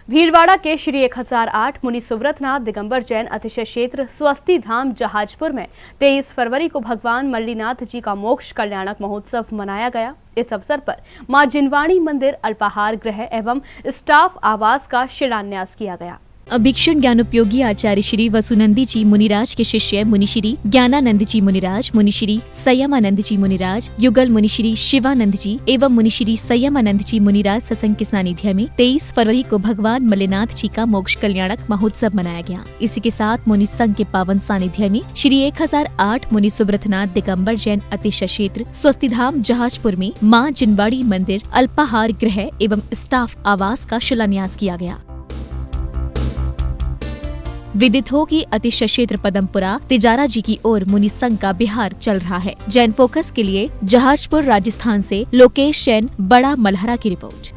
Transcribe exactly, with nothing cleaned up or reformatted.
भीलवाड़ा के श्री एक हजार आठ मुनि सुव्रतनाथ दिगंबर जैन अतिशय क्षेत्र स्वस्ति धाम जहाजपुर में तेईस फरवरी को भगवान मल्लीनाथ जी का मोक्ष कल्याणक महोत्सव मनाया गया। इस अवसर पर मां जिनवाणी मंदिर अल्पाहार गृह एवं स्टाफ आवास का शिलान्यास किया गया। अभिक्षण ज्ञानोपयोगी आचार्य श्री वसुनंदी जी मुनिराज के शिष्य मुनि श्री ज्ञानानंद जी मुनिराज, मुनि श्री संयमानंद जी मुनिराज, युगल मुनि श्री शिवानंद जी एवं मुनि श्री संयमानंद जी मुनिराज सत्संग के सानिध्य में तेईस फरवरी को भगवान मल्लीनाथ जी का मोक्ष कल्याणक महोत्सव मनाया गया। इसी के साथ मुनि संघ के पावन सानिध्य में श्री एक हजार आठ मुनि सुव्रतनाथ दिगंबर जैन अतिशय क्षेत्र स्वस्ति धाम जहाजपुर में मां जिनवाणी मंदिर अल्पाहार गृह एवं स्टाफ आवास का शिलान्यास किया गया। विदित हो कि अतिशय क्षेत्र पदमपुरा तिजारा जी की ओर मुनि संघ का बिहार चल रहा है। जैन फोकस के लिए जहाजपुर राजस्थान से लोकेश जैन, बड़ा मलहरा की रिपोर्ट।